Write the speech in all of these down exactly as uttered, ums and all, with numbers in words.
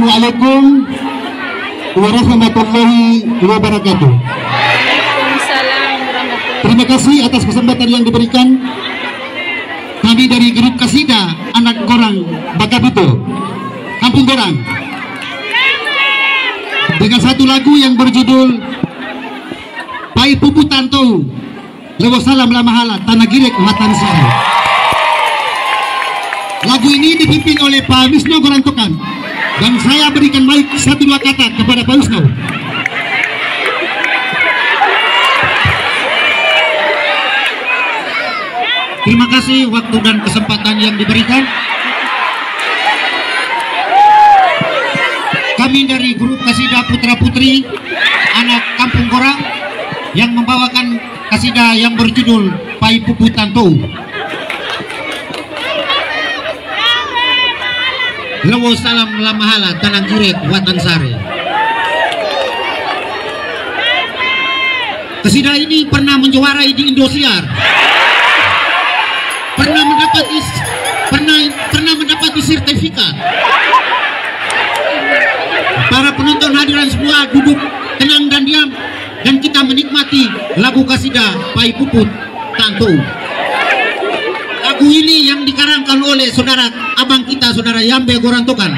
Assalamualaikum warahmatullahi wabarakatuh. Terima kasih atas kesempatan yang diberikan. Kami dari grup Kasida Anak Gorang Bakabuto, Kampung Gorang, dengan satu lagu yang berjudul Pai Pupu Tantou Lewo Salam Lamahala Tanah Girek Watan Sari. Lagu ini dipimpin oleh Pak Wisnu Gorantokan, dan saya berikan mic satu dua kata kepada Pak Wisnu. Terima kasih waktu dan kesempatan yang diberikan. Kami dari grup Kasida Putra Putri Anak Kampung Gorang yang membawakan kasida yang berjudul Pai Pupu Tantou Lewo Salam Lamahala Tanah Girek Watan Sari. Kasida ini pernah menjuarai di Indosiar, pernah mendapat is, pernah pernah mendapat sertifikat. Para penonton hadiran semua duduk tenang dan diam, dan kita menikmati lagu kasida Pai Pupu Tantou. Lagu ini yang dikarangkan oleh saudara abang kita, saudara Yambe Gorantokan.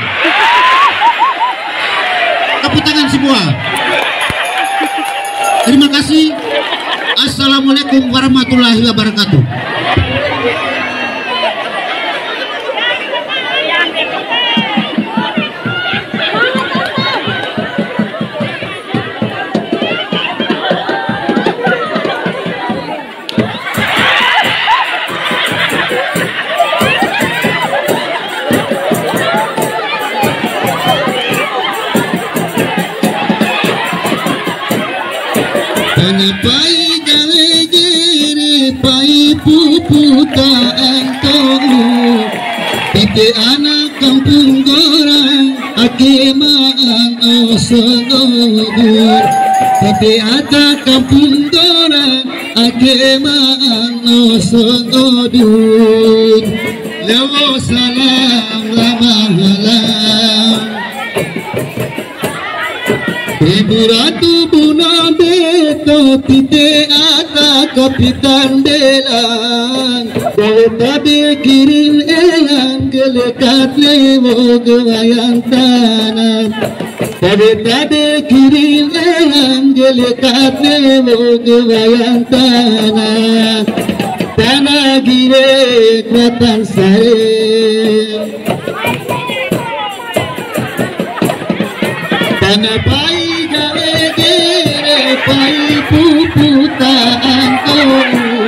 Tepuk tangan semua. Terima kasih. Assalamualaikum warahmatullahi wabarakatuh. Pai gawe gere pai pupu tantou Tite anak kampung Gorang ake maan osogur Tite anak kampung Gorang ake maan osogur Lewo salam lamahalam Ibu Ratu Buna Beto Tite Ata Kapitan Belang Dewata Bekirin Elang Gelekat Lewo Gewayang Tanah Dewata Bekirin Elang Gelekat Lewo Gewayang Tanah Tanah Girek Watan Sari. Tanah pai gawe gere pai pupu tantou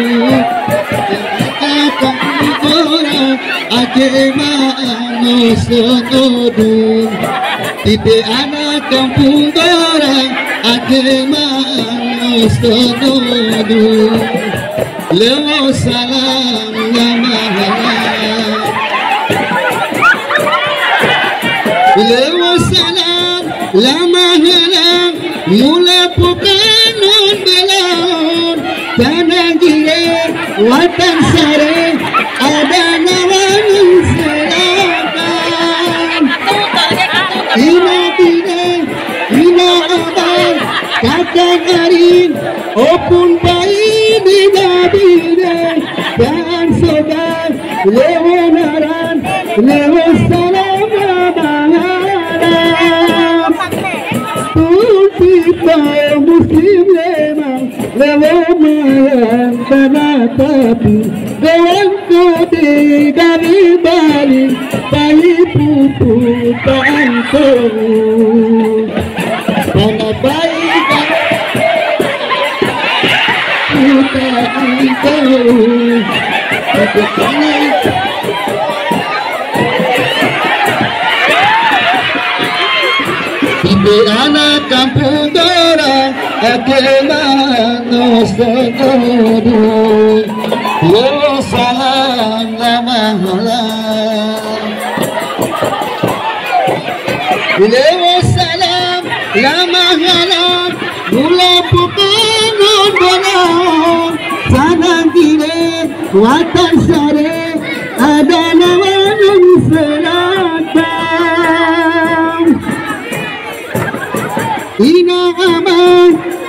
Kampung Gorang ake maano sonodung Tite anak Kampung Gorang ake maano sonodung Lewo salam lamahala Lewo salam lamahalang mula pukanon belaon Tanah Girek Watan Sari ada nawanung selatan Ina bine ina abang kakak arin opun bayi bina bine dan sobat lewo naran lewo salam lamahalang Kita muslim lemang lewo mayang tanah tapi Gawang kode dari Bali Pai pupu tantou Tanah baik pupu tantou Tapi tanah Tite anak Kampung Gorang ake maano sonodung Lewo salam lamahalang Lewo salam lamahalang mula pukanon belaon Tanah Girek Watan Sari ada nawanung selatan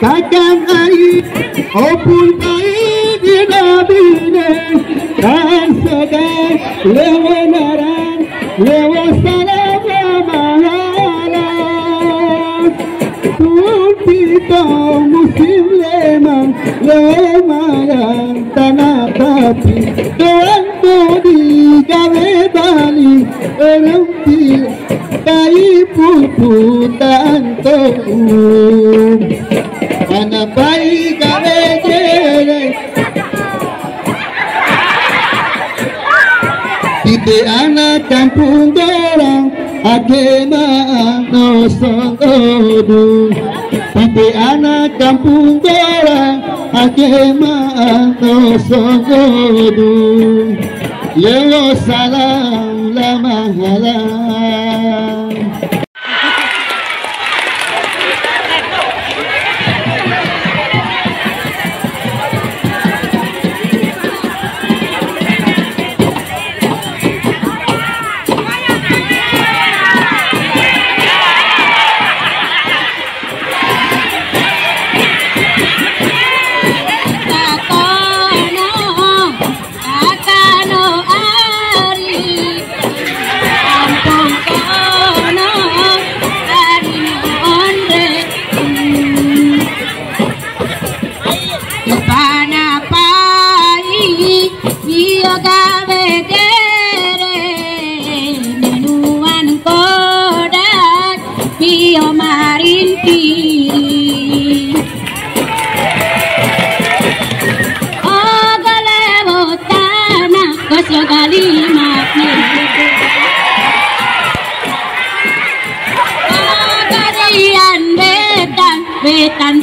kakang ai opun ai dinabine kan sedang lewo narang lewo salam mahala tulpita musim lemang lemarang tanah tapi doang bodi gawe bali erempi kai puputan tuh mana bayi gawe jere Ide anak kampung dorang agema no songodu Ide anak kampung dorang agema no songodu Yo salam lama halam Wetan